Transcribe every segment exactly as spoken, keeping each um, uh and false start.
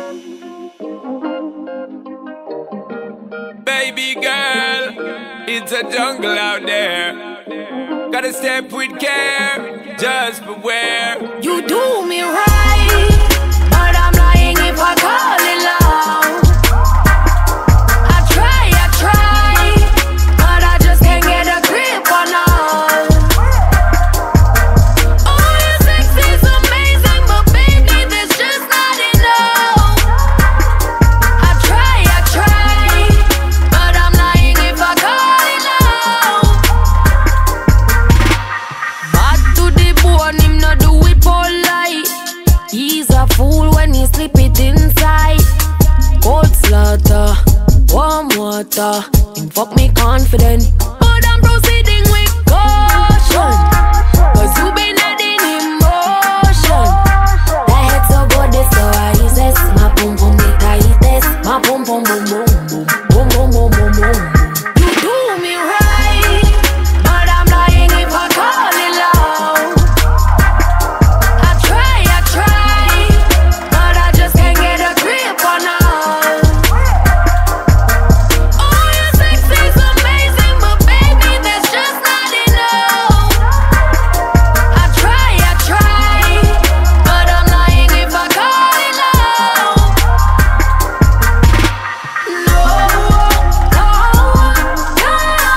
Baby girl, it's a jungle out there. Gotta step with care, just beware. You do me right, but I'm lying if I call it love. I try, I try, but I just can't get a grip on all. Oh, your sex is amazing, but baby, there's just not enough. I try, I try, but I'm lying if I call it love. Bad to the bone, him no do it polite. He's a fool when he slip it inside. Cold slaughter, warm water. Him fuck me confident, but I'm proceeding with caution. Cause you been adding emotion. That head so good, it's so easiest. My pum pum the tightest. My pum pum boom boom boom. Boom boom boom boom boom. You do me right, but I'm lying if I call it love. I try, I try, but I just can't get a grip on all. Oh, your sex is amazing, but baby, there's just not enough. I try, I try, but I'm lying if I call it love. No, no, no.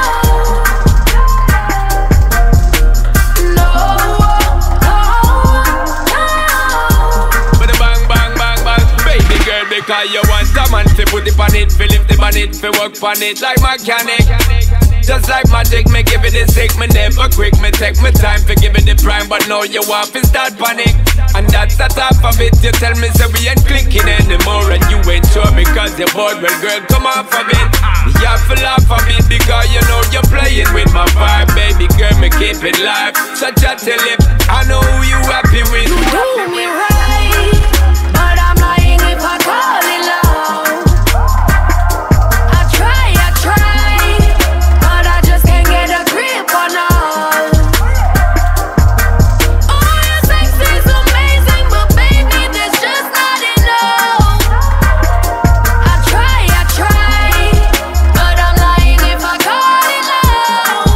No, no, But the bang, bang, bang, bang. Baby girl, because you want a man to put it on it, feel lift it on it, fi work on it like mechanic. Just like magic, me give it the sick, me never quick, me take my time for give it the prime, but now you want to start panic. And that's the top of it, you tell me so we ain't clicking anymore, and you ain't sure because you're bored. Well girl, come off of it, you have to laugh of it, because you know you're playing with my vibe. Baby girl, me keep it live, such a tell it, I know who you happy with. you do me right, but I'm lying if I call it love. I try, I try, but I just can't get a grip on all. Oh, your sex is amazing, but baby, there's just not enough. I try, I try, but I'm lying if I call it love.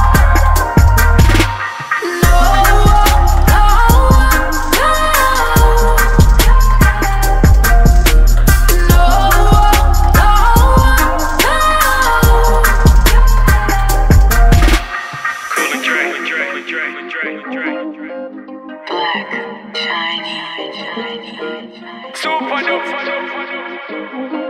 No, no, no. No, no, Black, shiny, shiny, shiny. Super duper.